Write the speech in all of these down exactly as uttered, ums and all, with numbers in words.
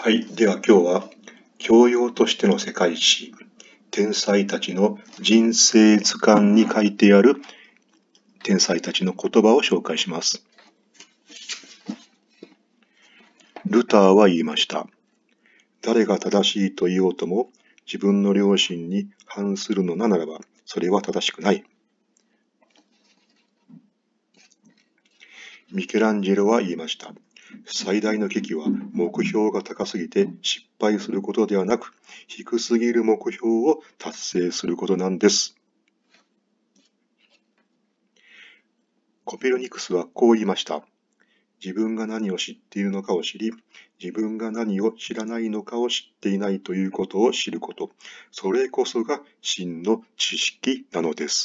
はい。では今日は、教養としての世界史、天才たちの人生図鑑に書いてある天才たちの言葉を紹介します。ルターは言いました。誰が正しいと言おうとも、自分の良心に反するのならば、それは正しくない。ミケランジェロは言いました。最大の危機は目標が高すぎて失敗することではなく、低すぎる目標を達成することなんです。コペルニクスはこう言いました。自分が何を知っているのかを知り、自分が何を知らないのかを知っていないということを知ること。それこそが真の知識なのです。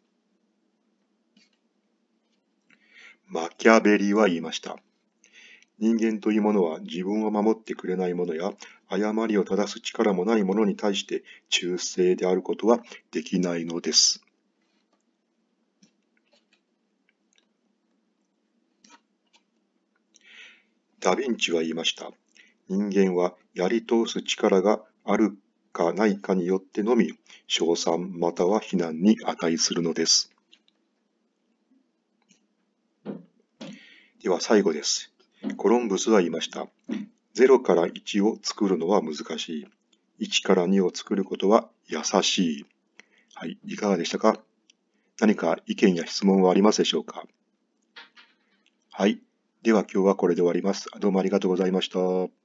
マキャベリは言いました。人間というものは自分を守ってくれないものや誤りを正す力もないものに対して忠誠であることはできないのです。ダヴィンチは言いました。人間はやり通す力があるかないかによってのみ称賛または非難に値するのです。では最後です。コロンブスは言いました。ゼロからいちを作るのは難しい。いちからにを作ることは優しい。はい、いかがでしたか？何か意見や質問はありますでしょうか？はい。では今日はこれで終わります。どうもありがとうございました。